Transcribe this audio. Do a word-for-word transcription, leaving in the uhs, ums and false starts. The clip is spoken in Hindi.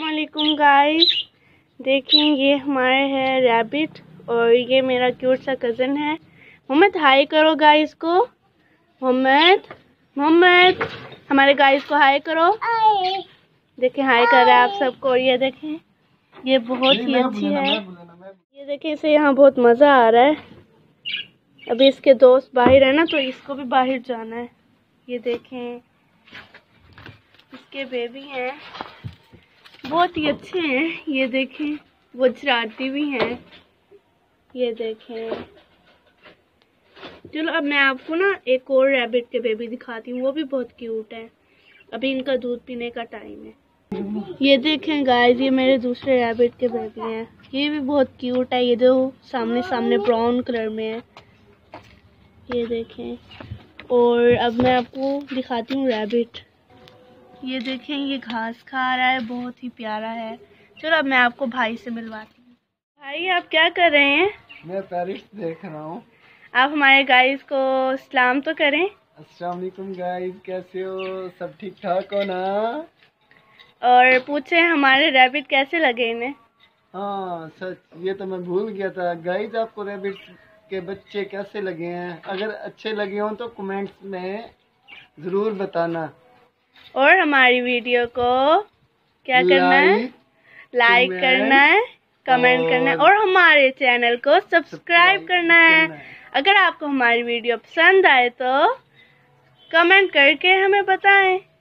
अस्सलामुअलैकुम गाइस, देखें ये हमारे है रैबिट और ये मेरा क्यूट सा कज़न है। मोहम्मद हाय करो गाइस को। मोहम्मद मोहम्मद हमारे गाइस को हाय करो। देखें हाय कर रहा है आप सबको। और ये देखें ये बहुत ही अच्छी है। ये देखें इसे यहाँ बहुत मज़ा आ रहा है। अभी इसके दोस्त बाहर है ना, तो इसको भी बाहर जाना है। ये देखें इसके बेबी हैं, बहुत ही अच्छे हैं। ये देखें वो शरारती भी हैं। ये देखें। चलो अब मैं आपको ना एक और रैबिट के बेबी दिखाती हूँ, वो भी बहुत क्यूट है। अभी इनका दूध पीने का टाइम है। ये देखें गाइस, ये मेरे दूसरे रैबिट के बेबी हैं। ये भी बहुत क्यूट है। ये जो सामने सामने ब्राउन कलर में है। ये देखें। और अब मैं आपको दिखाती हूँ रैबिट। ये देखें ये घास खा रहा है, बहुत ही प्यारा है। चलो अब मैं आपको भाई से मिलवाती हूँ। भाई आप क्या कर रहे हैं? मैं पैरिस देख रहा हूँ। आप हमारे गाइस को सलाम तो करें। अस्सलाम वालेकुम गाइस, कैसे हो? सब ठीक ठाक हो ना? और पूछे हमारे रैबिट कैसे लगे इन्हें? हाँ सच, ये तो मैं भूल गया था। गाइस आपको रैबिट के बच्चे कैसे लगे हैं? अगर अच्छे लगे हों तो कमेंट्स में ज़रूर बताना। और हमारी वीडियो को क्या करना है? लाइक करना है, कमेंट करना है और हमारे चैनल को सब्सक्राइब करना है। अगर आपको हमारी वीडियो पसंद आए तो कमेंट करके हमें बताएं।